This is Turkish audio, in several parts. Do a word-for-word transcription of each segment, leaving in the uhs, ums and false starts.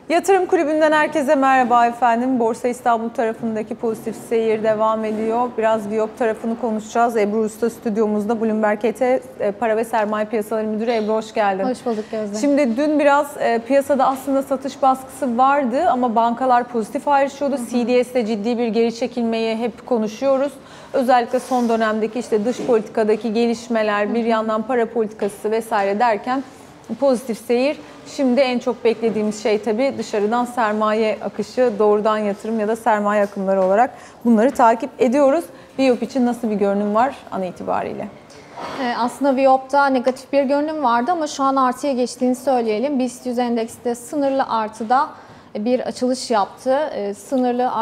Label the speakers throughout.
Speaker 1: Yatırım Kulübü'nden herkese merhaba efendim. Borsa İstanbul tarafındaki pozitif seyir devam ediyor. Biraz Viyop tarafını konuşacağız. Ebru Usta stüdyomuzda. Bloomberg E T Para ve Sermaye Piyasaları Müdürü. Ebru hoş geldin.
Speaker 2: Hoş bulduk Gözde.
Speaker 1: Şimdi dün biraz e, piyasada aslında satış baskısı vardı ama bankalar pozitif ayrışıyordu. Hı hı. C D S'te ciddi bir geri çekilmeyi hep konuşuyoruz. Özellikle son dönemdeki işte dış politikadaki gelişmeler, hı hı. bir yandan para politikası vesaire derken pozitif seyir. Şimdi en çok beklediğimiz şey tabii dışarıdan sermaye akışı, doğrudan yatırım ya da sermaye akımları olarak bunları takip ediyoruz. Viyop için nasıl bir görünüm var an itibariyle?
Speaker 2: Aslında Viyop'ta negatif bir görünüm vardı ama şu an artıya geçtiğini söyleyelim. BIST yüz endekste sınırlı artıda bir açılış yaptı. Sınırlı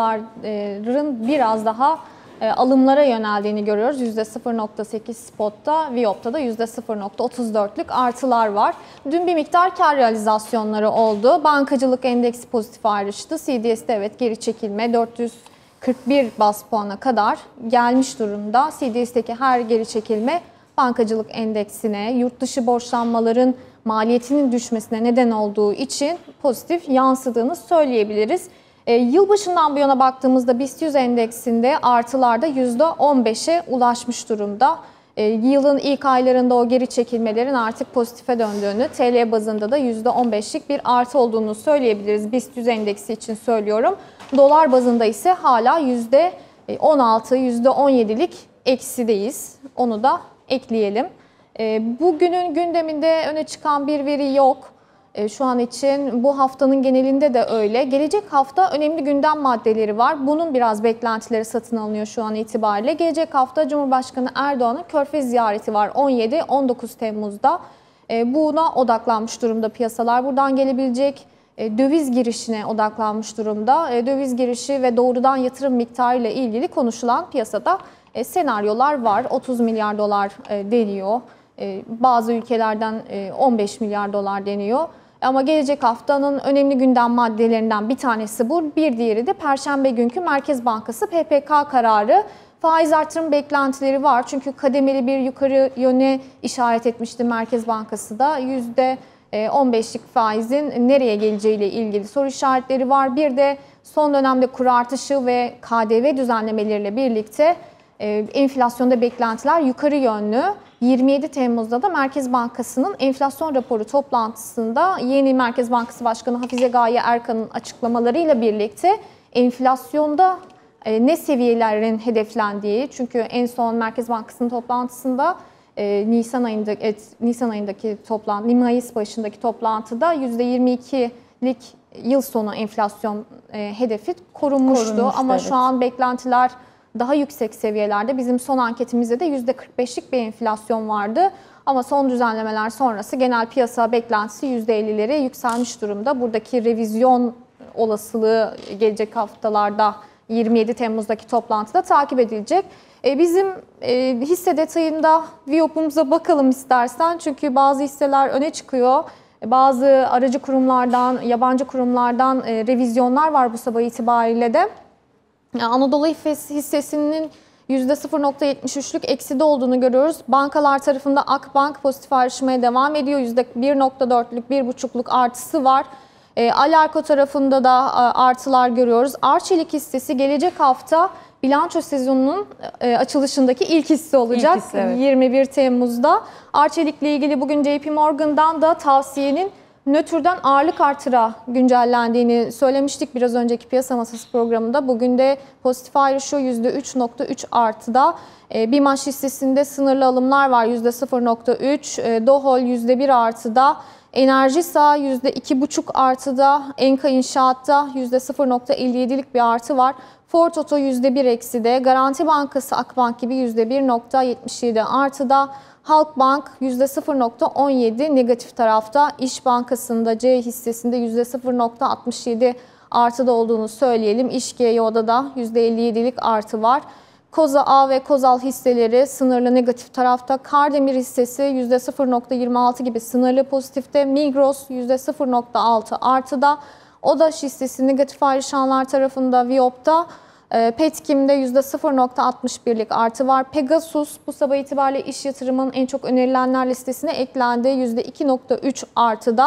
Speaker 2: artıların biraz daha alımlara yöneldiğini görüyoruz. yüzde sıfır nokta sekiz spotta, Viyop'ta da yüzde sıfır nokta otuz dörtlük artılar var. Dün bir miktar kar realizasyonları oldu. Bankacılık endeksi pozitif ayrıştı. C D S'de evet geri çekilme dört yüz kırk bir bas puana kadar gelmiş durumda. C D S'deki her geri çekilme bankacılık endeksine, yurt dışı borçlanmaların maliyetinin düşmesine neden olduğu için pozitif yansıdığını söyleyebiliriz. E, yılbaşından bu yana baktığımızda BIST yüz endeksinde artılarda yüzde on beşe ulaşmış durumda. E, yılın ilk aylarında o geri çekilmelerin artık pozitife döndüğünü, T L bazında da yüzde on beşlik bir artı olduğunu söyleyebiliriz. BIST yüz endeksi için söylüyorum. Dolar bazında ise hala yüzde on altı, yüzde on yedilik eksideyiz. Onu da ekleyelim. E, bugünün gündeminde öne çıkan bir veri yok. Şu an için bu haftanın genelinde de öyle. Gelecek hafta önemli gündem maddeleri var. Bunun biraz beklentileri satın alınıyor şu an itibariyle. Gelecek hafta Cumhurbaşkanı Erdoğan'ın Körfez ziyareti var on yedi on dokuz Temmuz'da. Buna odaklanmış durumda piyasalar. Buradan gelebilecek döviz girişine odaklanmış durumda. Döviz girişi ve doğrudan yatırım miktarı ile ilgili konuşulan piyasada senaryolar var. otuz milyar dolar deniyor. Bazı ülkelerden on beş milyar dolar deniyor. Ama gelecek haftanın önemli gündem maddelerinden bir tanesi bu. Bir diğeri de Perşembe günkü Merkez Bankası P P K kararı. Faiz artırım beklentileri var. Çünkü kademeli bir yukarı yöne işaret etmişti Merkez Bankası da. yüzde on beşlik faizin nereye geleceğiyle ilgili soru işaretleri var. Bir de son dönemde kur artışı ve K D V düzenlemeleriyle birlikte enflasyonda beklentiler yukarı yönlü. yirmi yedi Temmuz'da da Merkez Bankası'nın enflasyon raporu toplantısında yeni Merkez Bankası Başkanı Hafize Gaye Erkan'ın açıklamalarıyla birlikte enflasyonda ne seviyelerin hedeflendiği, çünkü en son Merkez Bankası'nın toplantısında Nisan ayında evet, Nisan ayındaki toplantı, Mayıs başındaki toplantıda yüzde yirmi ikilik yıl sonu enflasyon hedefi korunmuştu.
Speaker 1: Korunmuştu,
Speaker 2: ama
Speaker 1: evet.
Speaker 2: Şu an beklentiler daha yüksek seviyelerde. Bizim son anketimizde de yüzde kırk beşlik bir enflasyon vardı. Ama son düzenlemeler sonrası genel piyasa beklentisi yüzde ellilere yükselmiş durumda. Buradaki revizyon olasılığı gelecek haftalarda yirmi yedi Temmuz'daki toplantıda takip edilecek. Bizim hisse detayında Viyop'umuza bakalım istersen. Çünkü bazı hisseler öne çıkıyor. Bazı aracı kurumlardan, yabancı kurumlardan revizyonlar var bu sabah itibariyle de. Anadolu hissesinin yüzde sıfır nokta yetmiş üçlük ekside olduğunu görüyoruz. Bankalar tarafında Akbank pozitif ayrışmaya devam ediyor. yüzde bir nokta dörtlük, bir buçukluk artısı var. E, Alarko tarafında da artılar görüyoruz. Arçelik hissesi gelecek hafta bilanço sezonunun e, açılışındaki ilk hisse olacak. İlk hisse, evet. yirmi bir Temmuz'da. Arçelik'le ilgili bugün J P Morgan'dan da tavsiyenin nötrden ağırlık artıra güncellendiğini söylemiştik biraz önceki piyasa masası programında. Bugün de pozitif ayrışıyor yüzde üç nokta üç artıda. E, BİMAŞ hissesinde sınırlı alımlar var yüzde sıfır nokta üç. E, Dohol yüzde bir artıda. Enerjisa yüzde iki buçuk artıda. Enka İnşaat'ta yüzde sıfır nokta elli yedilik bir artı var. Ford Oto yüzde bir ekside. Garanti Bankası Akbank gibi yüzde bir nokta yetmiş yedi artıda. Halkbank yüzde sıfır nokta on yedi negatif tarafta. İş Bankası'nda C hissesinde yüzde sıfır nokta altmış yedi artıda olduğunu söyleyelim. İş G Y O'da da yüzde elli yedilik artı var. Koza A ve Kozal hisseleri sınırlı negatif tarafta. Kardemir hissesi yüzde sıfır nokta yirmi altı gibi sınırlı pozitifte. Migros yüzde sıfır nokta altı artıda. Odaş hissesi negatif ayrışanlar tarafında Viyop'ta. Petkim'de yüzde sıfır nokta altmış birlik artı var. Pegasus bu sabah itibariyle iş yatırımının en çok önerilenler listesine eklendi. yüzde iki nokta üç artıda.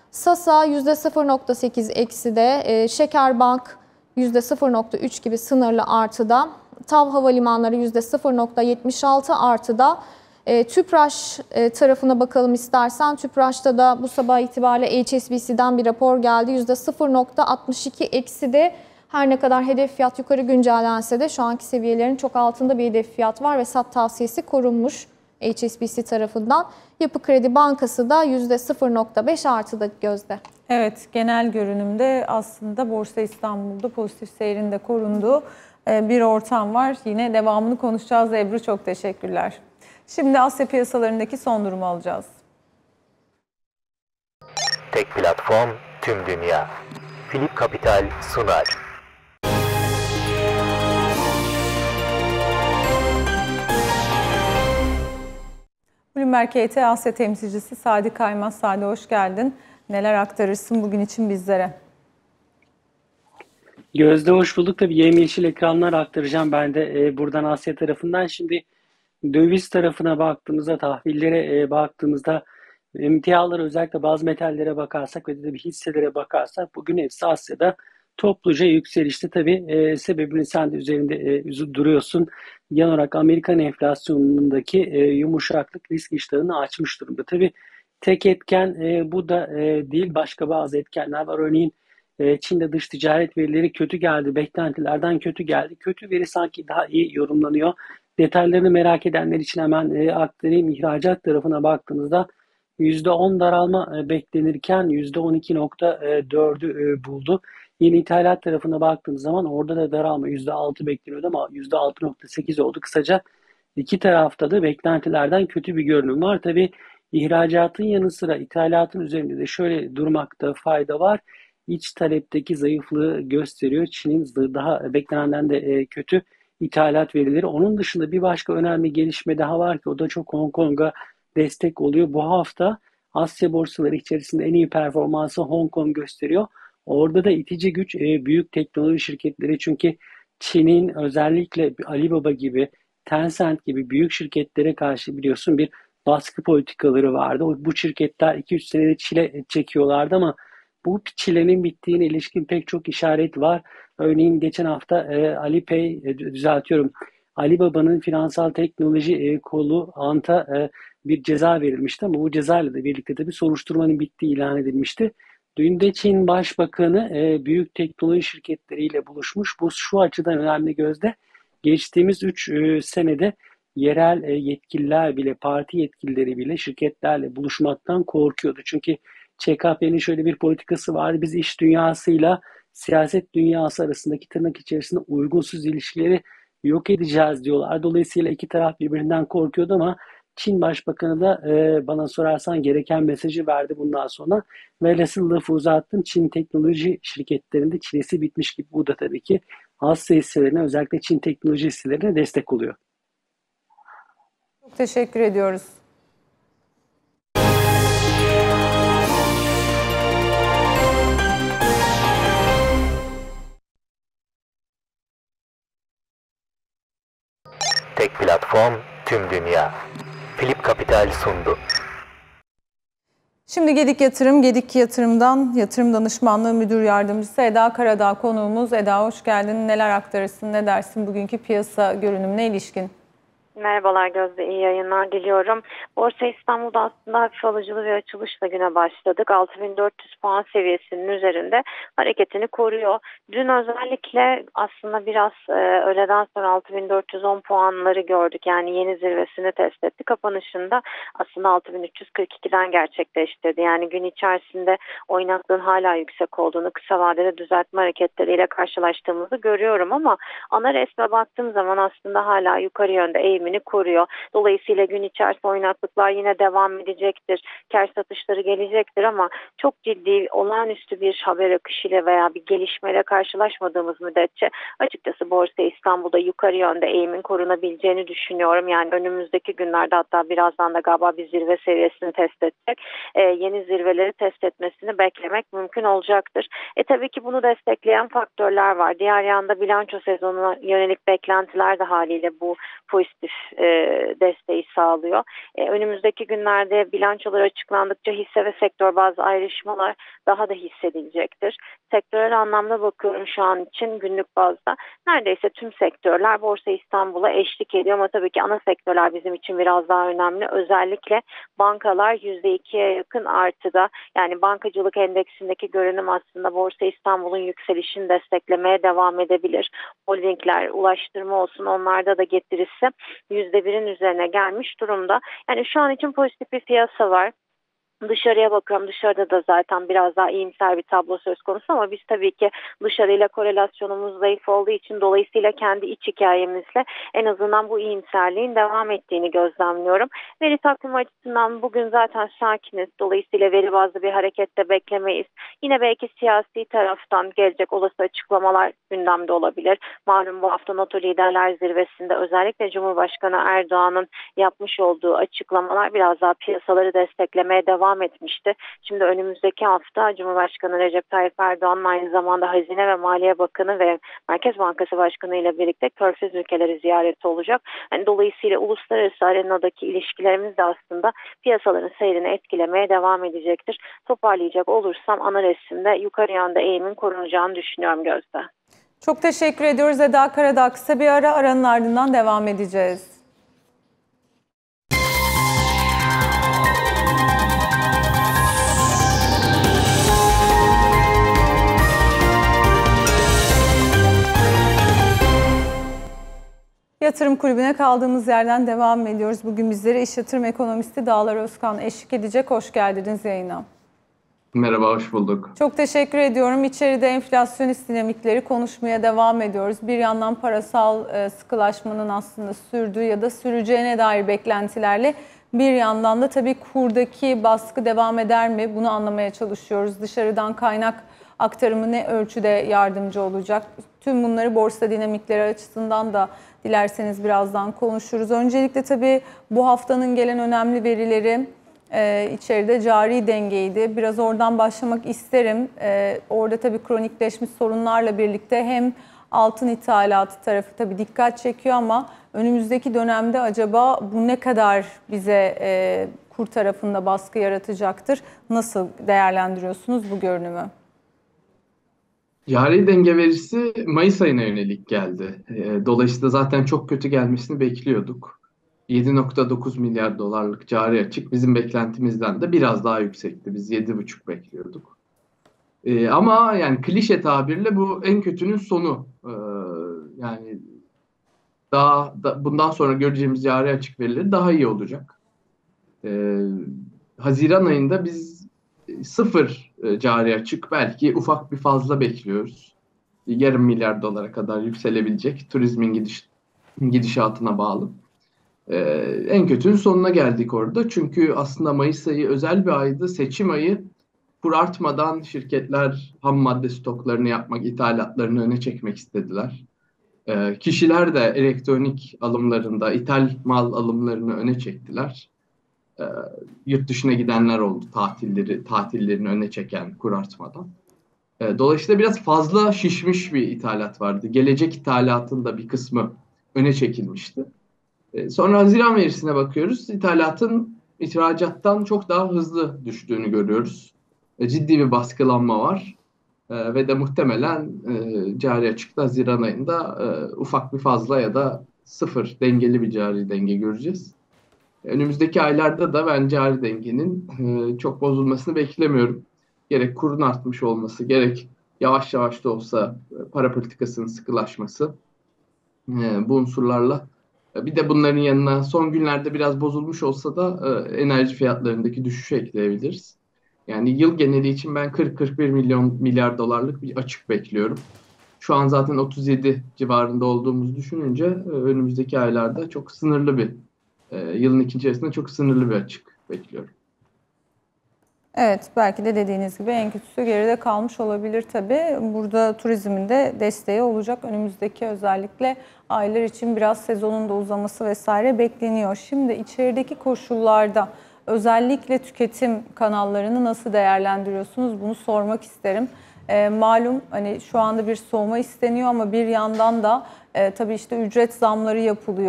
Speaker 2: Sasa yüzde sıfır nokta sekiz ekside, e, Şekerbank yüzde sıfır nokta üç gibi sınırlı artıda, TAV Havalimanları yüzde sıfır nokta yetmiş altı artıda. E, Tüpraş e, tarafına bakalım istersen. Tüpraş'ta da bu sabah itibariyle H S B C'den bir rapor geldi. yüzde sıfır nokta altmış iki ekside. Her ne kadar hedef fiyat yukarı güncellense de şu anki seviyelerin çok altında bir hedef fiyat var ve sat tavsiyesi korunmuş H S B C tarafından. Yapı Kredi Bankası da yüzde sıfır nokta beş artıda Gözde.
Speaker 1: Evet, genel görünümde aslında Borsa İstanbul'da pozitif seyrinde korunduğu bir ortam var. Yine devamını konuşacağız Ebru, çok teşekkürler. Şimdi Asya piyasalarındaki son durumu alacağız.
Speaker 3: Tek platform, tüm dünya. Philip Capital sunar.
Speaker 1: Bloomberg H T Asya temsilcisi Sadi Kaymaz. Sadi, hoş geldin. Neler aktarırsın bugün için bizlere?
Speaker 4: Gözde, hoş bulduk. Tabii yemyeşil ekranlar aktaracağım ben de e, buradan Asya tarafından. Şimdi döviz tarafına baktığımızda, tahvillere e, baktığımızda, emtialara, özellikle bazı metallere bakarsak ve de bir hisselere bakarsak bugün hepsi Asya'da topluca yükselişte. Tabii e, sebebini sen de üzerinde e, duruyorsun. Genel olarak Amerikan enflasyonundaki e, yumuşaklık risk iştahını açmış durumda. Tabii tek etken e, bu da e, değil, başka bazı etkenler var. Örneğin e, Çin'de dış ticaret verileri kötü geldi, beklentilerden kötü geldi. Kötü veri sanki daha iyi yorumlanıyor. Detaylarını merak edenler için hemen e, aktarayım. İhracat tarafına baktığınızda yüzde on daralma e, beklenirken yüzde on iki nokta dördü e, buldu. Yeni ithalat tarafına baktığımız zaman orada da daralma yüzde altı bekleniyordu ama yüzde altı nokta sekiz oldu. Kısaca iki tarafta da beklentilerden kötü bir görünüm var. Tabii ihracatın yanı sıra ithalatın üzerinde de şöyle durmakta fayda var. İç talepteki zayıflığı gösteriyor. Çin'in daha beklenenden de e, kötü ithalat verileri. Onun dışında bir başka önemli gelişme daha var ki o da çok Hong Kong'a destek oluyor. Bu hafta Asya borsaları içerisinde en iyi performansı Hong Kong gösteriyor. Orada da itici güç e, büyük teknoloji şirketleri, çünkü Çin'in özellikle Alibaba gibi, Tencent gibi büyük şirketlere karşı biliyorsun bir baskı politikaları vardı. Bu şirketler iki üç senede çile çekiyorlardı ama bu çilenin bittiğine ilişkin pek çok işaret var. Örneğin geçen hafta e, Alipay, e, düzeltiyorum, Alibaba'nın finansal teknoloji e, kolu Ant'a e, bir ceza verilmişti ama bu cezayla da birlikte tabii soruşturmanın bittiği ilan edilmişti. Dün de Çin Başbakanı e, büyük teknoloji şirketleriyle buluşmuş. Bu şu açıdan önemli Gözde. Geçtiğimiz üç e, senede yerel e, yetkililer bile, parti yetkilileri bile şirketlerle buluşmaktan korkuyordu. Çünkü Ç K P'nin şöyle bir politikası vardı. Biz iş dünyasıyla siyaset dünyası arasındaki tırnak içerisinde uygunsuz ilişkileri yok edeceğiz diyorlar. Dolayısıyla iki taraf birbirinden korkuyordu ama Çin Başbakanı da e, bana sorarsan gereken mesajı verdi bundan sonra. Velhasıl lafı uzattım. Çin teknoloji şirketlerinde çilesi bitmiş gibi. Bu da tabii ki Asya hisselerine, özellikle Çin teknoloji hisselerine destek oluyor.
Speaker 1: Çok teşekkür ediyoruz.
Speaker 3: Tek platform, tüm dünya. Philip Capital sundu.
Speaker 1: Şimdi Gedik Yatırım, Gedik Yatırım'dan Yatırım Danışmanlığı Müdür Yardımcısı Eda Karadağ konuğumuz. Eda, hoş geldin. Neler aktarırsın, ne dersin bugünkü piyasa görünümüne ilişkin?
Speaker 5: Merhabalar Gözde, iyi yayınlar diliyorum. Borsa İstanbul'da aslında hafif alıcılı bir açılışla güne başladık. altı bin dört yüz puan seviyesinin üzerinde hareketini koruyor. Dün özellikle aslında biraz e, öğleden sonra altı bin dört yüz on puanları gördük. Yani yeni zirvesini test etti. Kapanışında aslında altı bin üç yüz kırk ikiden gerçekleştirdi. Yani gün içerisinde oynaklığın hala yüksek olduğunu, kısa vadede düzeltme hareketleriyle karşılaştığımızı görüyorum ama ana resme baktığım zaman aslında hala yukarı yönde eğimi koruyor. Dolayısıyla gün içerisinde oynaklıklar yine devam edecektir. Kar satışları gelecektir ama çok ciddi olağanüstü bir haber akışıyla veya bir gelişmeyle karşılaşmadığımız müddetçe açıkçası Borsa İstanbul'da yukarı yönde eğimin korunabileceğini düşünüyorum. Yani önümüzdeki günlerde, hatta birazdan da galiba bir zirve seviyesini test edecek. Ee, yeni zirveleri test etmesini beklemek mümkün olacaktır. E tabii ki bunu destekleyen faktörler var. Diğer yanda bilanço sezonuna yönelik beklentiler de haliyle bu pozitif e, desteği sağlıyor. E, önümüzdeki günlerde bilançolar açıklandıkça hisse ve sektör bazı ayrışmalar daha da hissedilecektir. Sektörel anlamda bakıyorum şu an için günlük bazda. Neredeyse tüm sektörler Borsa İstanbul'a eşlik ediyor ama tabii ki ana sektörler bizim için biraz daha önemli. Özellikle bankalar yüzde ikiye yakın artıda. Yani bankacılık endeksindeki görünüm aslında Borsa İstanbul'un yükselişini desteklemeye devam edebilir. Holdingler, ulaştırma olsun onlarda da getirisi yüzde birin üzerine gelmiş durumda. Yani şu an için pozitif bir piyasa var. Dışarıya bakıyorum. Dışarıda da zaten biraz daha iyimser bir tablo söz konusu ama biz tabii ki dışarıyla korelasyonumuz zayıf olduğu için dolayısıyla kendi iç hikayemizle en azından bu iyimserliğin devam ettiğini gözlemliyorum. Veri takvimi açısından bugün zaten sakiniz. Dolayısıyla veri bazlı bir harekette beklemeyiz. Yine belki siyasi taraftan gelecek olası açıklamalar gündemde olabilir. Malum bu hafta NATO Liderler Zirvesi'nde özellikle Cumhurbaşkanı Erdoğan'ın yapmış olduğu açıklamalar biraz daha piyasaları desteklemeye devam etmişti. Şimdi önümüzdeki hafta Cumhurbaşkanı Recep Tayyip Erdoğan'ın aynı zamanda Hazine ve Maliye Bakanı ve Merkez Bankası Başkanı ile birlikte Körfez ülkeleri ziyareti olacak. Yani dolayısıyla uluslararası arenadaki ilişkilerimiz de aslında piyasaların seyrini etkilemeye devam edecektir. Toparlayacak olursam ana resimde yukarı yönde eğimin korunacağını düşünüyorum Gözde.
Speaker 1: Çok teşekkür ediyoruz Eda Karadağ. Kısa bir ara, aranın ardından devam edeceğiz. Yatırım Kulübü'ne kaldığımız yerden devam ediyoruz. Bugün bizlere iş yatırım ekonomisti Dağlar Özkan eşlik edecek. Hoş geldiniz yayına.
Speaker 6: Merhaba, hoş bulduk.
Speaker 1: Çok teşekkür ediyorum. İçeride enflasyonist dinamikleri konuşmaya devam ediyoruz. Bir yandan parasal sıkılaşmanın aslında sürdüğü ya da süreceğine dair beklentilerle bir yandan da tabii kurdaki baskı devam eder mi? Bunu anlamaya çalışıyoruz. Dışarıdan kaynak aktarımı ne ölçüde yardımcı olacak? Tüm bunları borsa dinamikleri açısından da dilerseniz birazdan konuşuruz. Öncelikle tabii bu haftanın gelen önemli verileri e, içeride cari dengeydi. Biraz oradan başlamak isterim. E, orada tabii kronikleşmiş sorunlarla birlikte hem altın ithalatı tarafı tabii dikkat çekiyor ama önümüzdeki dönemde acaba bu ne kadar bize e, kur tarafında baskı yaratacaktır? Nasıl değerlendiriyorsunuz bu görünümü?
Speaker 6: Cari denge verisi Mayıs ayına yönelik geldi. Dolayısıyla zaten çok kötü gelmesini bekliyorduk. yedi nokta dokuz milyar dolarlık cari açık bizim beklentimizden de biraz daha yüksekti. Biz yedi buçuk bekliyorduk. Ama yani klişe tabirle bu en kötünün sonu. Yani daha da, bundan sonra göreceğimiz cari açık verileri daha iyi olacak. Haziran ayında biz sıfır cari açık, belki ufak bir fazla bekliyoruz. Yarım milyar dolara kadar yükselebilecek, turizmin gidiş, gidişatına bağlı. Ee, en kötünün sonuna geldik orada. Çünkü aslında Mayıs ayı özel bir aydı. Seçim ayı, kur artmadan şirketler ham madde stoklarını yapmak, ithalatlarını öne çekmek istediler. Ee, kişiler de elektronik alımlarında ithal mal alımlarını öne çektiler. E, yurt dışına gidenler oldu, tatilleri tatillerini öne çeken kur artmadan. E, dolayısıyla biraz fazla şişmiş bir ithalat vardı. Gelecek ithalatın da bir kısmı öne çekilmişti. E, sonra Haziran verisine bakıyoruz. İthalatın ihracattan çok daha hızlı düştüğünü görüyoruz. E, ciddi bir baskılanma var. E, ve de muhtemelen e, cari açıkta Haziran ayında e, ufak bir fazla ya da sıfır dengeli bir cari denge göreceğiz. Önümüzdeki aylarda da ben cari dengenin e, çok bozulmasını beklemiyorum. Gerek kurun artmış olması, gerek yavaş yavaş da olsa e, para politikasının sıkılaşması e, bu unsurlarla. E, bir de bunların yanına son günlerde biraz bozulmuş olsa da e, enerji fiyatlarındaki düşüşü ekleyebiliriz. Yani yıl geneli için ben kırk kırk bir milyon milyar dolarlık bir açık bekliyorum. Şu an zaten otuz yedi civarında olduğumuzu düşününce e, önümüzdeki aylarda çok sınırlı bir Ee, yılın ikinci yarısında çok sınırlı bir açık bekliyorum.
Speaker 1: Evet, belki de dediğiniz gibi en kötüsü geride kalmış olabilir tabii. Burada turizmin de desteği olacak. Önümüzdeki özellikle aylar için biraz sezonun da uzaması vesaire bekleniyor. Şimdi içerideki koşullarda özellikle tüketim kanallarını nasıl değerlendiriyorsunuz? Bunu sormak isterim. E, malum hani şu anda bir soğuma isteniyor ama bir yandan da e, tabii işte ücret zamları yapılıyor.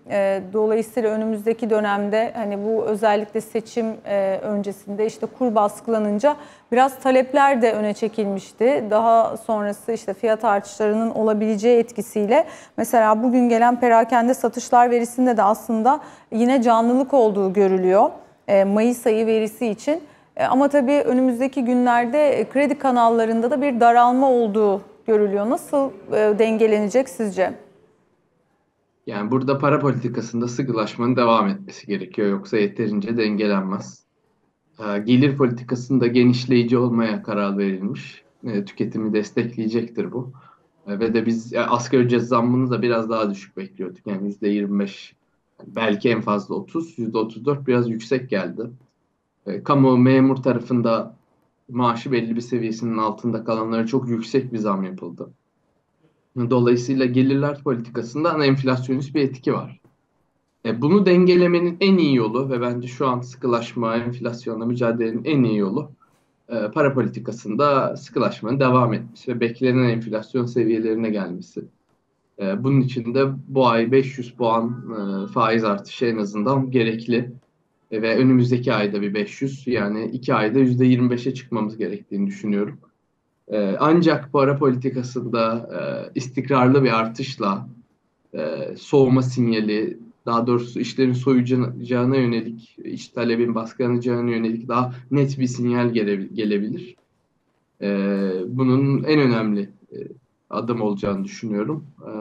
Speaker 1: E, dolayısıyla önümüzdeki dönemde hani bu özellikle seçim e, öncesinde işte kur baskılanınca biraz talepler de öne çekilmişti. Daha sonrası işte fiyat artışlarının olabileceği etkisiyle mesela bugün gelen perakende satışlar verisinde de aslında yine canlılık olduğu görülüyor. E, Mayıs ayı verisi için. E, ama tabii önümüzdeki günlerde kredi kanallarında da bir daralma olduğu görülüyor. Nasıl e, dengelenecek sizce?
Speaker 6: Yani burada para politikasında sıkılaşmanın devam etmesi gerekiyor. Yoksa yeterince dengelenmez. Ee, Gelir politikasında genişleyici olmaya karar verilmiş. Ee, Tüketimi destekleyecektir bu. Ee, Ve de biz yani asgari ücret zammını da biraz daha düşük bekliyorduk. Yani yüzde yirmi beş, belki en fazla otuz, yüzde otuz dört biraz yüksek geldi. Ee, Kamu memur tarafında maaşı belli bir seviyesinin altında kalanlara çok yüksek bir zam yapıldı. Dolayısıyla gelirler politikasında enflasyonist bir etki var. E, bunu dengelemenin en iyi yolu ve bence şu an sıkılaşma, enflasyonla mücadelenin en iyi yolu e, para politikasında sıkılaşmanın devam etmesi ve beklenen enflasyon seviyelerine gelmesi. E, bunun için de bu ay beş yüz puan e, faiz artışı en azından gerekli. E, ve önümüzdeki ayda bir beş yüz, yani iki ayda yüzde yirmi beşe çıkmamız gerektiğini düşünüyorum. E, ancak para politikasında e, istikrarlı bir artışla e, soğuma sinyali, daha doğrusu işlerin soyacağına yönelik, iç talebin baskılanacağına yönelik daha net bir sinyal gele, gelebilir. E, bunun en önemli e, adım olacağını düşünüyorum. E,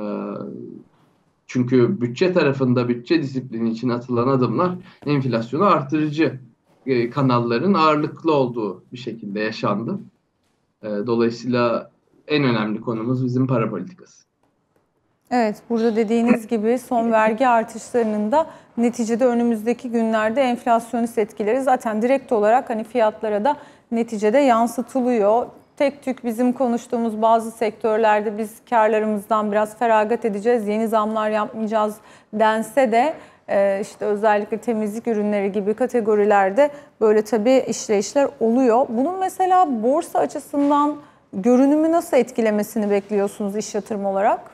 Speaker 6: çünkü bütçe tarafında bütçe disiplini için atılan adımlar enflasyonu artırıcı e, kanalların ağırlıklı olduğu bir şekilde yaşandı. E, dolayısıyla en önemli konumuz bizim para politikası.
Speaker 1: Evet, burada dediğiniz gibi son vergi artışlarının da neticede önümüzdeki günlerde enflasyonist etkileri zaten direkt olarak hani fiyatlara da neticede yansıtılıyor. Tek tük bizim konuştuğumuz bazı sektörlerde biz karlarımızdan biraz feragat edeceğiz, yeni zamlar yapmayacağız dense de işte özellikle temizlik ürünleri gibi kategorilerde böyle tabii işleyişler oluyor. Bunun mesela borsa açısından görünümü nasıl etkilemesini bekliyorsunuz iş yatırım olarak?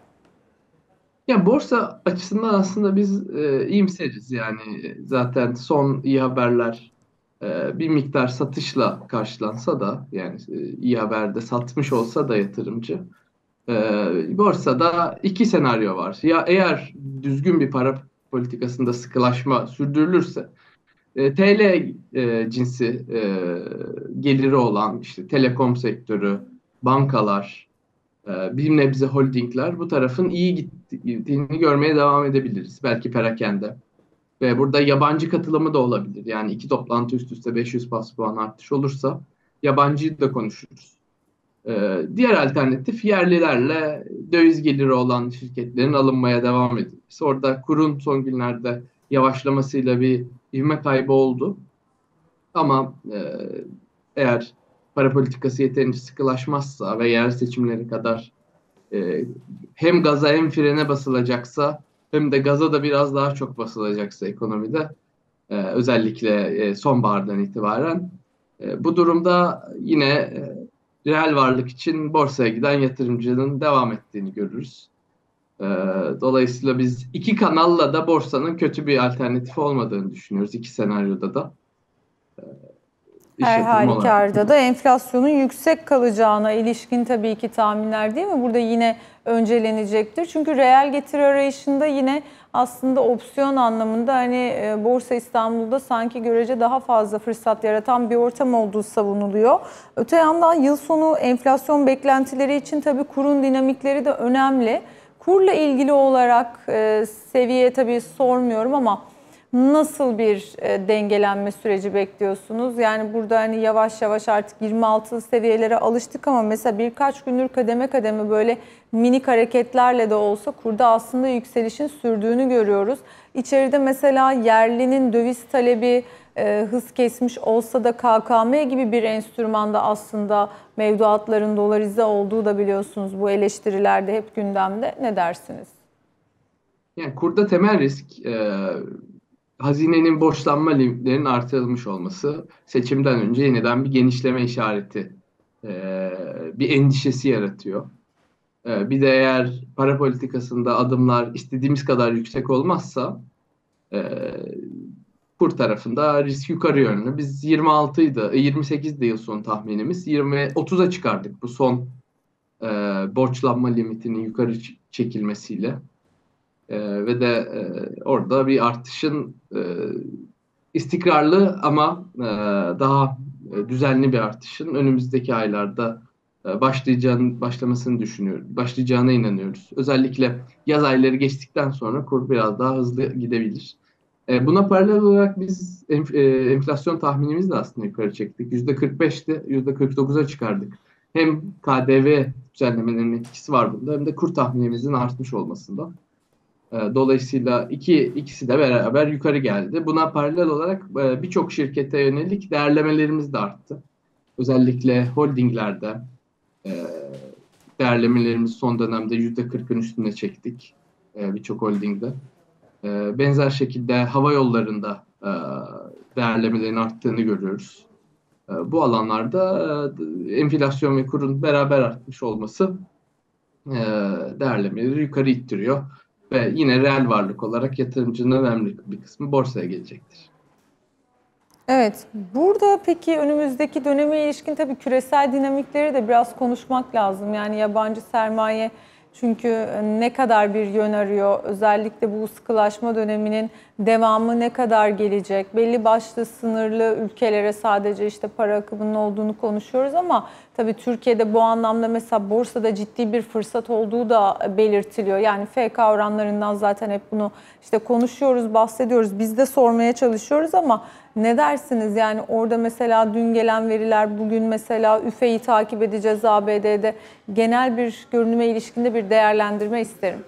Speaker 6: Ya borsa açısından aslında biz e, iyimseriz. Yani zaten son iyi haberler e, bir miktar satışla karşılansa da, yani e, iyi haberde satmış olsa da yatırımcı, e, borsada iki senaryo var. Ya eğer düzgün bir para politikasında sıkılaşma sürdürülürse, e, T L e, cinsi e, geliri olan işte telekom sektörü, bankalar, e, bir nebze holdingler, bu tarafın iyi gittiğini görmeye devam edebiliriz. Belki perakende. Ve burada yabancı katılımı da olabilir. Yani iki toplantı üst üste beş yüz bas puan artış olursa yabancıyı da konuşuruz. Ee, diğer alternatif yerlilerle döviz geliri olan şirketlerin alınmaya devam edilmesi. Orada kurun son günlerde yavaşlamasıyla bir ivme kaybı oldu. Ama e, eğer para politikası yeterince sıkılaşmazsa ve yerel seçimleri kadar e, hem gaza hem frene basılacaksa, hem de gaza da biraz daha çok basılacaksa ekonomide, e, özellikle e, sonbahardan itibaren, e, bu durumda yine e, reel varlık için borsaya giden yatırımcının devam ettiğini görürüz. E, dolayısıyla biz iki kanalla da borsanın kötü bir alternatif olmadığını düşünüyoruz, iki senaryoda da. E,
Speaker 1: Her halükarda da enflasyonun yüksek kalacağına ilişkin tabii ki tahminler değil mi? Burada yine öncelenecektir. Çünkü reel getiri arayışında yine aslında opsiyon anlamında hani Borsa İstanbul'da sanki görece daha fazla fırsat yaratan bir ortam olduğu savunuluyor. Öte yandan yıl sonu enflasyon beklentileri için tabii kurun dinamikleri de önemli. Kurla ilgili olarak seviye tabii sormuyorum ama nasıl bir e, dengelenme süreci bekliyorsunuz? Yani burada hani yavaş yavaş artık yirmi altı seviyelere alıştık ama mesela birkaç gündür kademe kademe böyle minik hareketlerle de olsa kurda aslında yükselişin sürdüğünü görüyoruz. İçeride mesela yerlinin döviz talebi e, hız kesmiş olsa da K K M gibi bir enstrümanda aslında mevduatların dolarize olduğu da biliyorsunuz bu eleştirilerde hep gündemde. Ne dersiniz?
Speaker 6: Yani kurda temel risk e, hazinenin borçlanma limitlerinin artırılmış olması, seçimden önce yeniden bir genişleme işareti, e, bir endişesi yaratıyor. E, bir de eğer para politikasında adımlar istediğimiz kadar yüksek olmazsa e, kur tarafında risk yukarı yönlü. Biz yirmi altıydı, yirmi sekizdi yıl sonu tahminimiz. yirmi otuza çıkardık bu son e, borçlanma limitinin yukarı çekilmesiyle. E, ve de e, orada bir artışın e, istikrarlı ama e, daha e, düzenli bir artışın önümüzdeki aylarda e, başlayacağını, başlamasını düşünüyoruz. Başlayacağına inanıyoruz. Özellikle yaz ayları geçtikten sonra kur biraz daha hızlı gidebilir. E, buna paralel olarak biz enf e, enflasyon tahminimizi de aslında yukarı çektik. yüzde kırk beşti, yüzde kırk dokuza çıkardık. Hem K D V düzenlemelerinin etkisi var bunda hem de kur tahminimizin artmış olmasında. E, dolayısıyla iki ikisi de beraber yukarı geldi. Buna paralel olarak e, birçok şirkete yönelik değerlemelerimiz de arttı. Özellikle holdinglerde e, değerlemelerimizi son dönemde yüzde kırkın üstüne çektik. E, birçok holdingde. E, benzer şekilde hava yollarında e, değerlemelerin arttığını görüyoruz. E, bu alanlarda e, enflasyon ve kurun beraber artmış olması e, değerlemeleri yukarı ittiriyor. Ve yine reel varlık olarak yatırımcının önemli bir kısmı borsaya gelecektir.
Speaker 1: Evet, burada peki önümüzdeki döneme ilişkin tabii küresel dinamikleri de biraz konuşmak lazım. Yani yabancı sermaye çünkü ne kadar bir yön arıyor, özellikle bu sıkılaşma döneminin devamı ne kadar gelecek? Belli başlı sınırlı ülkelere sadece işte para akımının olduğunu konuşuyoruz ama tabii Türkiye'de bu anlamda mesela borsada ciddi bir fırsat olduğu da belirtiliyor. Yani F K oranlarından zaten hep bunu işte konuşuyoruz, bahsediyoruz. Biz de sormaya çalışıyoruz ama ne dersiniz? Yani orada mesela dün gelen veriler, bugün mesela Ü F E'yi takip edeceğiz A B D'de. Genel bir görünüme ilişkinde bir değerlendirme isterim.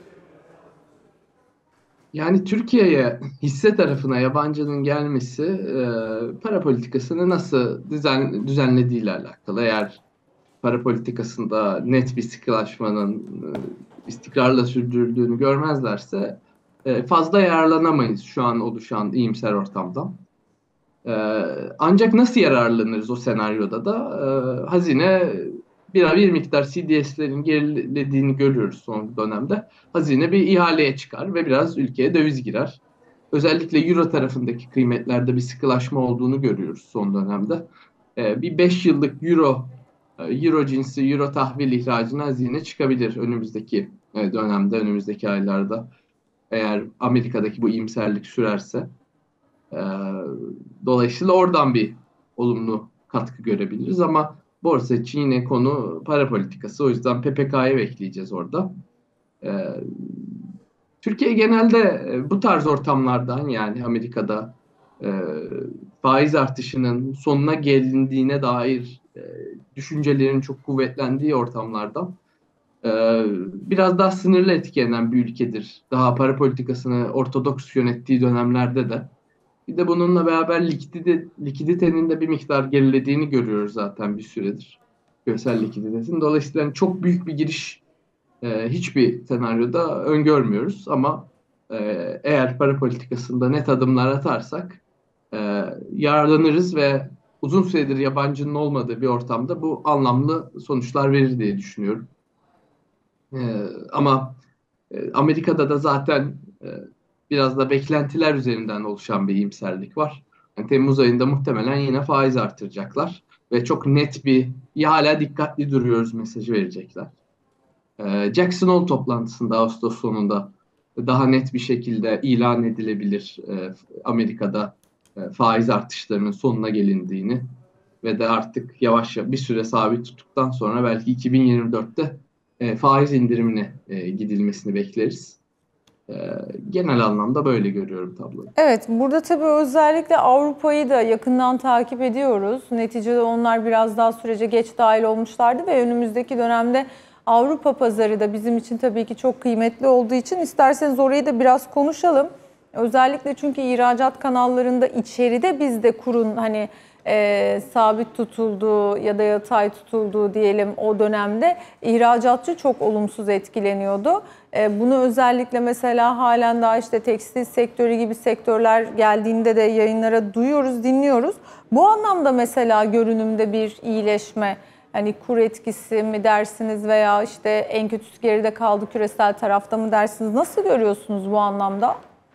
Speaker 6: Yani Türkiye'ye hisse tarafına yabancının gelmesi e, para politikasını nasıl düzen, düzenlediğiyle alakalı. Eğer para politikasında net bir sıkılaşmanın e, istikrarla sürdürüldüğünü görmezlerse e, fazla yararlanamayız şu an oluşan iyimser ortamdan. E, ancak nasıl yararlanırız o senaryoda da e, hazine bir, bir miktar C D S'lerin gerilediğini görüyoruz son dönemde. Hazine bir ihaleye çıkar ve biraz ülkeye döviz girer. Özellikle Euro tarafındaki kıymetlerde bir sıkılaşma olduğunu görüyoruz son dönemde. E, bir beş yıllık Euro Euro cinsi Euro tahvil ihracına hazine çıkabilir önümüzdeki dönemde, önümüzdeki aylarda. Eğer Amerika'daki bu iyimserlik sürerse. Dolayısıyla oradan bir olumlu katkı görebiliriz ama borsa için yine konu para politikası. O yüzden P P K'yı bekleyeceğiz orada. Türkiye genelde bu tarz ortamlardan yani Amerika'da faiz artışının sonuna gelindiğine dair düşüncelerin çok kuvvetlendiği ortamlardan biraz daha sınırlı etkilenen bir ülkedir. Daha para politikasını ortodoks yönettiği dönemlerde de. Bir de bununla beraber likidite, likiditenin de bir miktar gerilediğini görüyoruz zaten bir süredir. Küresel likiditenin. Dolayısıyla çok büyük bir giriş e, hiçbir senaryoda öngörmüyoruz. Ama e, eğer para politikasında net adımlar atarsak e, yararlanırız ve uzun süredir yabancının olmadığı bir ortamda bu anlamlı sonuçlar verir diye düşünüyorum. E, ama e, Amerika'da da zaten e, biraz da beklentiler üzerinden oluşan bir iyimserlik var. Yani Temmuz ayında muhtemelen yine faiz artıracaklar ve çok net bir ya hala dikkatli duruyoruz mesajı verecekler. E, Jackson Hole toplantısında Ağustos sonunda daha net bir şekilde ilan edilebilir e, Amerika'da e, faiz artışlarının sonuna gelindiğini ve de artık yavaş yavaş bir süre sabit tuttuktan sonra belki iki bin yirmi dörtte e, faiz indirimine e, gidilmesini bekleriz. E, genel anlamda böyle görüyorum tabloyu.
Speaker 1: Evet, burada tabii özellikle Avrupa'yı da yakından takip ediyoruz. Neticede onlar biraz daha sürece geç dahil olmuşlardı ve önümüzdeki dönemde Avrupa pazarı da bizim için tabii ki çok kıymetli olduğu için isterseniz orayı da biraz konuşalım. Özellikle çünkü ihracat kanallarında içeride bizde kurun hani e, sabit tutulduğu ya da yatay tutulduğu diyelim o dönemde ihracatçı çok olumsuz etkileniyordu. E, bunu özellikle mesela halen daha işte tekstil sektörü gibi sektörler geldiğinde de yayınlara duyuyoruz, dinliyoruz. Bu anlamda mesela görünümde bir iyileşme Hani kur etkisi mi dersiniz veya işte en kötüsü geride kaldı küresel tarafta mı dersiniz? Nasıl görüyorsunuz bu anlamda?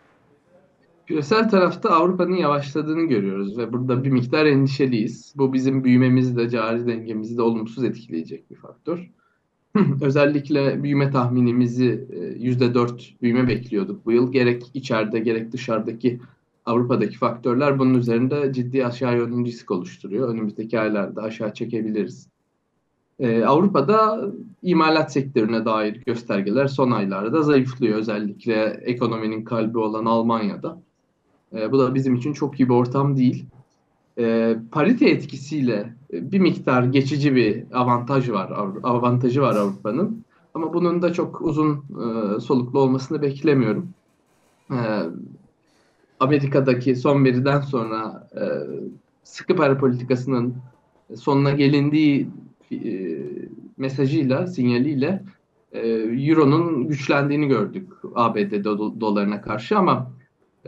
Speaker 6: Küresel tarafta Avrupa'nın yavaşladığını görüyoruz ve burada bir miktar endişeliyiz. Bu bizim büyümemizi de, cari dengemizi de olumsuz etkileyecek bir faktör. Özellikle büyüme tahminimizi e, yüzde dört büyüme bekliyorduk bu yıl. Gerek içeride gerek dışarıdaki Avrupa'daki faktörler bunun üzerinde ciddi aşağı yönlü risk oluşturuyor. Önümüzdeki aylarda aşağı çekebiliriz. Ee, Avrupa'da imalat sektörüne dair göstergeler son aylarda zayıflıyor. Özellikle ekonominin kalbi olan Almanya'da. Ee, bu da bizim için çok iyi bir ortam değil. Ee, parite etkisiyle bir miktar geçici bir avantaj var, avantajı var Avrupa'nın. Ama bunun da çok uzun e, soluklu olmasını beklemiyorum. Ee, Amerika'daki son veriden sonra e, sıkı para politikasının sonuna gelindiği e, mesajıyla, sinyaliyle e, Euro'nun güçlendiğini gördük A B D do- dolarına karşı ama e,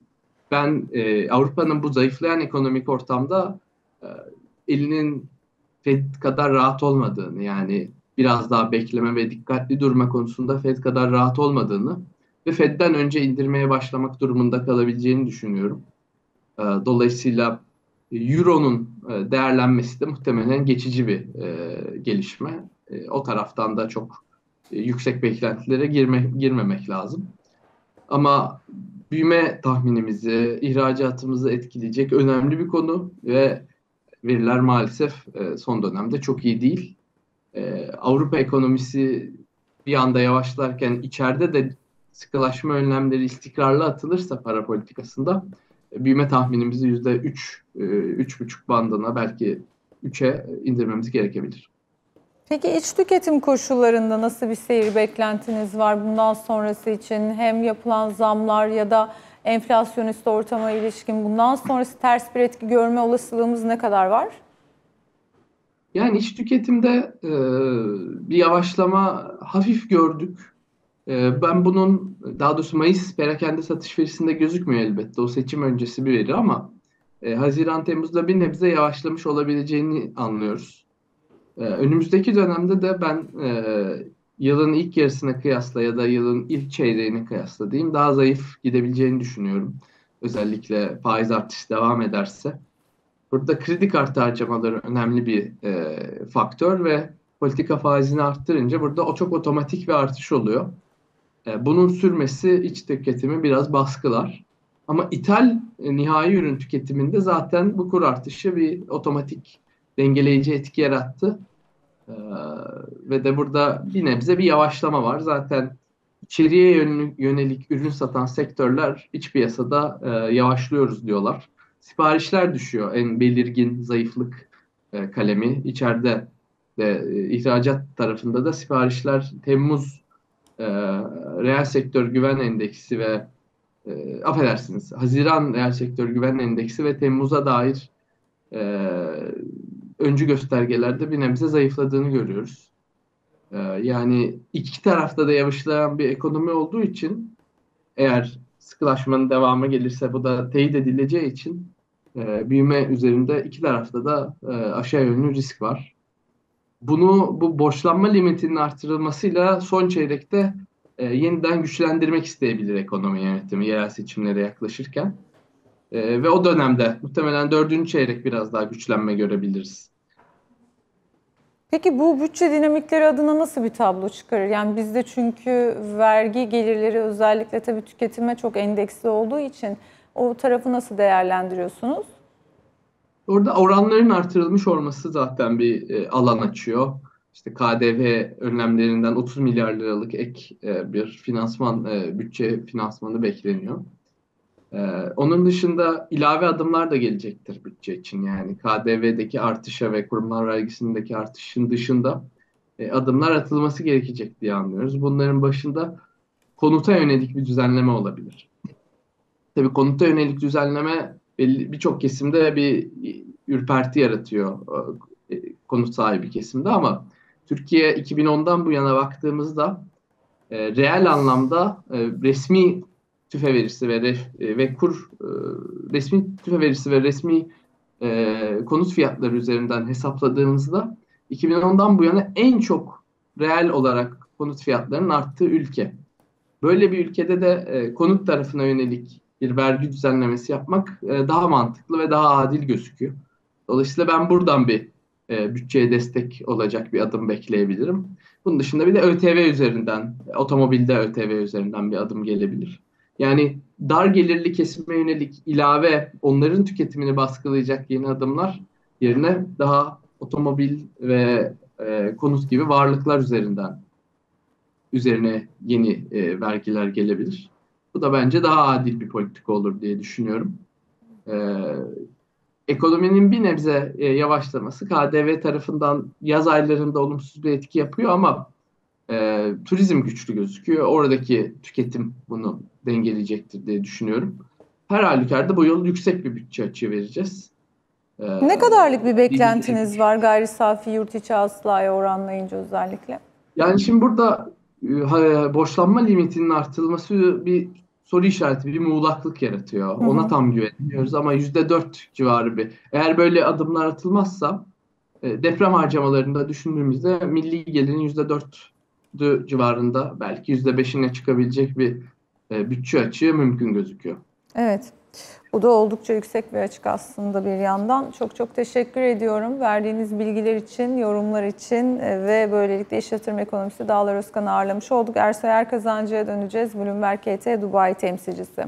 Speaker 6: ben e, Avrupa'nın bu zayıflayan ekonomik ortamda e, elinin Fed kadar rahat olmadığını, yani biraz daha bekleme ve dikkatli durma konusunda Fed kadar rahat olmadığını ve Fed'den önce indirmeye başlamak durumunda kalabileceğini düşünüyorum. E, dolayısıyla Euro'nun e, değerlenmesi de muhtemelen geçici bir e, gelişme. E, o taraftan da çok e, yüksek beklentilere girme, girmemek lazım. Ama büyüme tahminimizi, ihracatımızı etkileyecek önemli bir konu ve veriler maalesef e, son dönemde çok iyi değil. E, Avrupa ekonomisi bir anda yavaşlarken içeride de sıkılaşma önlemleri istikrarlı atılırsa para politikasında büyüme tahminimizi yüzde üç, üç buçuk bandına belki üçe indirmemiz gerekebilir.
Speaker 1: Peki iç tüketim koşullarında nasıl bir seyir beklentiniz var bundan sonrası için? Hem yapılan zamlar ya da enflasyonist ortama ilişkin bundan sonrası ters bir etki görme olasılığımız ne kadar var?
Speaker 6: Yani iç tüketimde e, bir yavaşlama hafif gördük. E, ben bunun, daha doğrusu Mayıs perakende satış verisinde gözükmüyor elbette. O seçim öncesi bir veri ama e, Haziran Temmuz'da bir nebze yavaşlamış olabileceğini anlıyoruz. E, önümüzdeki dönemde de ben e, yılın ilk yarısına kıyasla ya da yılın ilk çeyreğine kıyasla diyeyim daha zayıf gidebileceğini düşünüyorum. Özellikle faiz artışı devam ederse. Burada kredi kartı harcamaları önemli bir e, faktör ve politika faizini arttırınca burada o çok otomatik bir artış oluyor. E, bunun sürmesi iç tüketimi biraz baskılar. Ama ithal e, nihai ürün tüketiminde zaten bu kur artışı bir otomatik dengeleyici etki yarattı. E, ve de burada bir nebze bir yavaşlama var. Zaten içeriye yönelik, yönelik ürün satan sektörler iç piyasada e, yavaşlıyoruz diyorlar. Siparişler düşüyor. En belirgin zayıflık e, kalemi. İçeride de e, ihracat tarafında da siparişler Temmuz e, reel sektör güven endeksi ve e, affedersiniz Haziran reel sektör güven endeksi ve Temmuz'a dair e, öncü göstergelerde bir nebze zayıfladığını görüyoruz. E, yani iki tarafta da yavaşlayan bir ekonomi olduğu için eğer sıkılaşmanın devamı gelirse bu da teyit edileceği için e, büyüme üzerinde iki tarafta da e, aşağı yönlü risk var. Bunu bu borçlanma limitinin artırılmasıyla son çeyrekte e, yeniden güçlendirmek isteyebilir ekonomi yönetimi yerel seçimlere yaklaşırken. E, ve o dönemde muhtemelen dördüncü çeyrek biraz daha güçlenme görebiliriz.
Speaker 1: Peki bu bütçe dinamikleri adına nasıl bir tablo çıkarır? Yani bizde çünkü vergi gelirleri özellikle tabii tüketime çok endeksli olduğu için o tarafı nasıl değerlendiriyorsunuz?
Speaker 6: Orada oranların artırılmış olması zaten bir e, alan açıyor. İşte K D V önlemlerinden otuz milyar liralık ek e, bir finansman, e, bütçe finansmanı bekleniyor. E, onun dışında ilave adımlar da gelecektir bütçe için. Yani K D V'deki artışa ve kurumlar vergisindeki artışın dışında e, adımlar atılması gerekecek diye anlıyoruz. Bunların başında konuta yönelik bir düzenleme olabilir. Tabii konuta yönelik düzenleme birçok kesimde bir ürperti yaratıyor konut sahibi kesimde ama Türkiye iki bin ondan bu yana baktığımızda e, reel anlamda e, resmi tüfe verisi ve ref, e, ve kur e, resmi tüfe verisi ve resmi e, konut fiyatları üzerinden hesapladığımızda iki bin ondan bu yana en çok reel olarak konut fiyatlarının arttığı ülke. Böyle bir ülkede de e, konut tarafına yönelik bir vergi düzenlemesi yapmak e, daha mantıklı ve daha adil gözüküyor. Dolayısıyla ben buradan bir e, bütçeye destek olacak bir adım bekleyebilirim. Bunun dışında bir de ÖTV üzerinden, otomobilde ÖTV üzerinden bir adım gelebilir. Yani dar gelirli kesime yönelik ilave, onların tüketimini baskılayacak yeni adımlar yerine daha otomobil ve e, konut gibi varlıklar üzerinden üzerine yeni e, vergiler gelebilir. Bu da bence daha adil bir politika olur diye düşünüyorum. E, ekonominin bir nebze e, yavaşlaması K D V tarafından yaz aylarında olumsuz bir etki yapıyor ama e, turizm güçlü gözüküyor. Oradaki tüketim bunu dengeleyecektir diye düşünüyorum. Her halükarda bu yıl yüksek bir bütçe açığı vereceğiz. E,
Speaker 1: Ne kadarlık bir beklentiniz var gayri safi yurt içi hasılaya oranlayınca özellikle?
Speaker 6: Yani şimdi burada e, borçlanma limitinin artırılması bir soru işareti, bir muğlaklık yaratıyor.
Speaker 1: Hı hı.
Speaker 6: Ona tam güvenmiyoruz ama yüzde dört civarı bir. Eğer böyle adımlar atılmazsa e, deprem harcamalarında düşündüğümüzde milli gelirin yüzde dördü civarında, belki yüzde beşine çıkabilecek bir e, bütçe açığı mümkün gözüküyor.
Speaker 1: Evet. Bu da oldukça yüksek bir açık aslında bir yandan. Çok çok teşekkür ediyorum verdiğiniz bilgiler için, yorumlar için ve böylelikle iş yatırım ekonomisi Dağlar Özkan'ı ağırlamış olduk. Ersoy Erkazancı'ya döneceğiz. Bloomberg K T Dubai temsilcisi.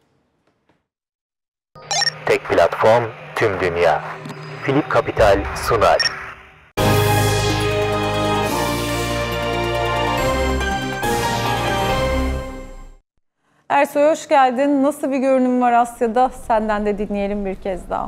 Speaker 3: Tek platform tüm dünya. Philip Capital sunar.
Speaker 1: Ersoy hoş geldin. Nasıl bir görünüm var Asya'da? Senden de dinleyelim bir kez daha.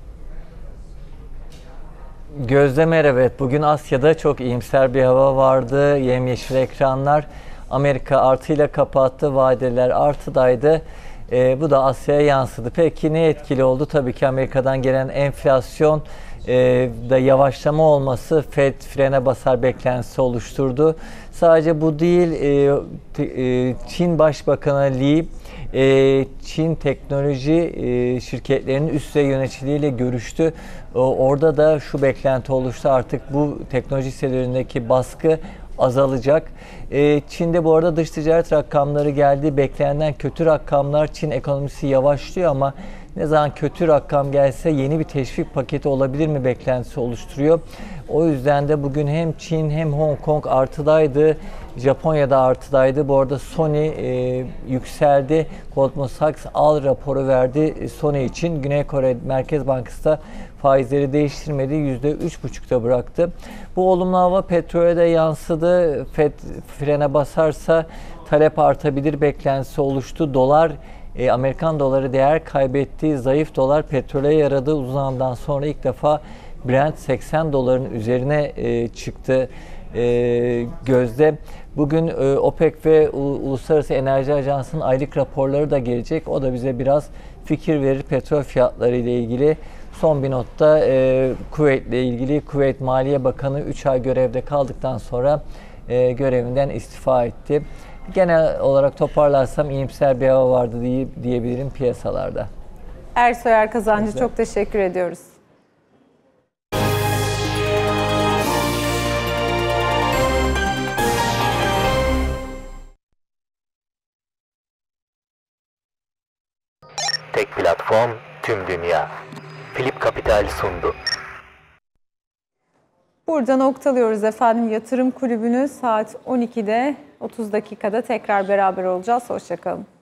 Speaker 7: Gözde merhaba. Evet, bugün Asya'da çok iyimser bir hava vardı. Yemyeşil ekranlar. Amerika artıyla kapattı. Vadeler artıdaydı. E, bu da Asya'ya yansıdı. Peki ne etkili oldu? Tabii ki Amerika'dan gelen enflasyon e, da yavaşlama olması Fed frene basar beklentisi oluşturdu. Sadece bu değil, e, e, Çin Başbakanı Li, e, Çin teknoloji e, şirketlerinin üst düzey yöneticileriyle görüştü. O, orada da şu beklenti oluştu, artık bu teknoloji hisselerindeki baskı azalacak. E, Çin'de bu arada dış ticaret rakamları geldi. Beklenenden kötü rakamlar. Çin ekonomisi yavaşlıyor ama ne zaman kötü rakam gelse yeni bir teşvik paketi olabilir mi beklentisi oluşturuyor. O yüzden de bugün hem Çin hem Hong Kong artıdaydı. Japonya'da artıdaydı. Bu arada Sony e, yükseldi. Goldman Sachs al raporu verdi Sony için. Güney Kore Merkez Bankası da faizleri değiştirmedi. yüzde üç buçukta bıraktı. Bu olumlu hava petrole de yansıdı. Fed frene basarsa talep artabilir beklentisi oluştu. Dolar, e, Amerikan doları değer kaybetti. Zayıf dolar petrole yaradı. Uzun zamandan sonra ilk defa Brent seksen doların üzerine e, çıktı. E, gözde. Bugün e, OPEC ve U- Uluslararası Enerji Ajansı'nın aylık raporları da gelecek. O da bize biraz fikir verir petrol fiyatları ile ilgili. Son bir notta e, Kuveyt ile ilgili. Kuveyt Maliye Bakanı üç ay görevde kaldıktan sonra e, görevinden istifa etti. Genel olarak toparlarsam iyimser bir hava vardı diye, diyebilirim piyasalarda.
Speaker 1: Ersoy Erkazancı, çok teşekkür ediyoruz.
Speaker 3: Tek platform tüm dünya. Philip Capital sundu.
Speaker 1: Burada noktalıyoruz efendim. Yatırım Kulübü'nü saat on ikide otuz dakikada tekrar beraber olacağız. Hoşça kalın.